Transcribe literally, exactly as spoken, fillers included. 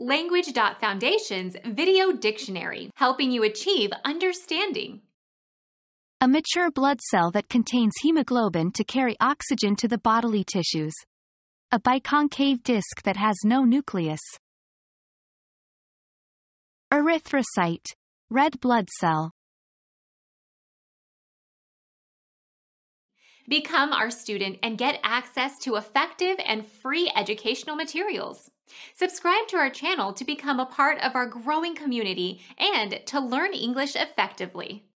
Language.Foundation's Video Dictionary, helping you achieve understanding. A mature blood cell that contains hemoglobin to carry oxygen to the bodily tissues. A biconcave disc that has no nucleus. Erythrocyte, red blood cell. Become our student and get access to effective and free educational materials. Subscribe to our channel to become a part of our growing community and to learn English effectively.